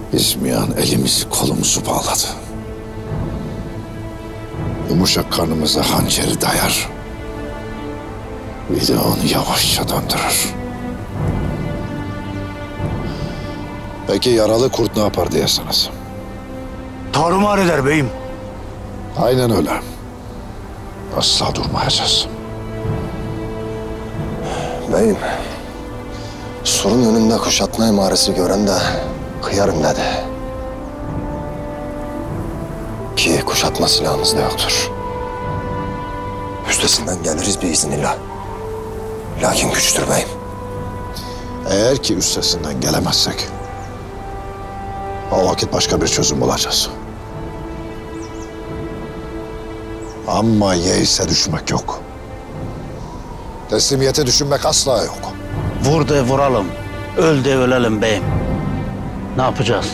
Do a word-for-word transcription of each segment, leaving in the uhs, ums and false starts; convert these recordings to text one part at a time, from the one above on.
İsmihan elimizi kolumuzu bağladı. Yumuşak karnımıza hançeri dayar. Bir de onu yavaşça döndürür. Peki yaralı kurt ne yapar diyersiniz? Tarumar eder beyim. Aynen öyle. Asla durmayacağız. Beyim, surun önünde kuşatma emaresi gören de kıyarım dedi. Ki kuşatma silahımız da yoktur. Üstesinden geliriz biiznillah. Lakin güçtür beyim. Eğer ki üstesinden gelemezsek, o vakit başka bir çözüm bulacağız. Ama yeise düşmek yok. Teslimiyete düşünmek asla yok. Vur de vuralım, öl de ölelim beyim. Ne yapacağız?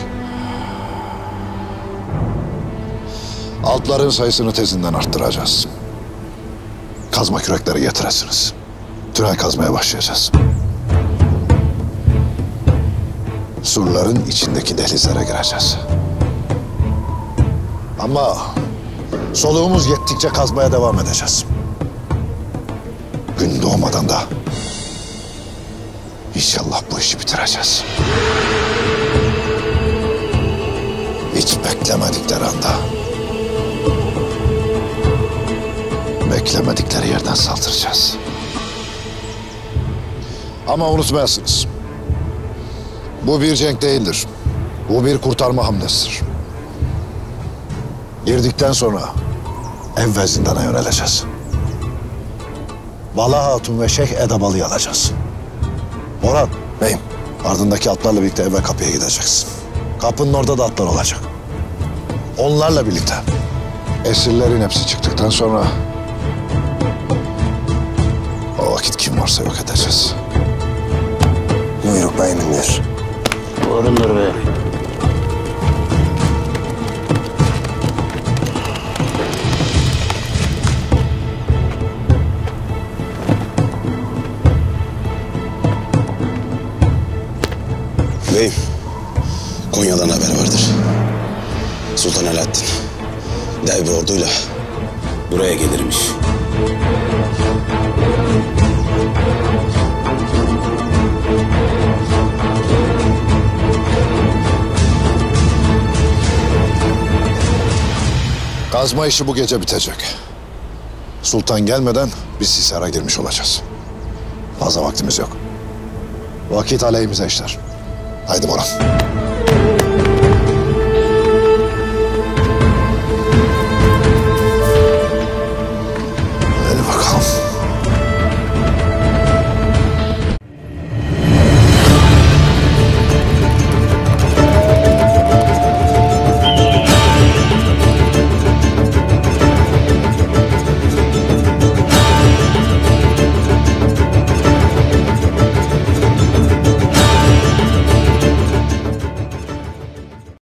Altların sayısını tezinden arttıracağız. Kazma kürekleri getiresiniz. Tünel kazmaya başlayacağız. Surların içindeki dehlizlere gireceğiz. Ama soluğumuz yettikçe kazmaya devam edeceğiz. Gün doğmadan da inşallah bu işi bitireceğiz. Hiç beklemedikleri anda, beklemedikleri yerden saldıracağız. Ama unutmayasınız, bu bir cenk değildir. Bu bir kurtarma hamlesidir. Girdikten sonra evvel zindana yöneleceğiz. Bala Hatun ve Şeyh Edabalı'yı alacağız. Orhan, Beyim, ardındaki atlarla birlikte evvel kapıya gideceksin. Kapının orada da atlar olacak. Onlarla birlikte esirlerin hepsi çıktıktan sonra o vakit kim varsa yok edeceğiz. buyruk beyimindir. Doğrudur beyim. Beyim, Konya'dan haber vardır. Sultan Alaaddin dev bir orduyla buraya gelirmiş. Kazma işi bu gece bitecek. Sultan gelmeden biz Hisar'a girmiş olacağız. Fazla vaktimiz yok. Vakit aleyhimize işler. Haydi Boran.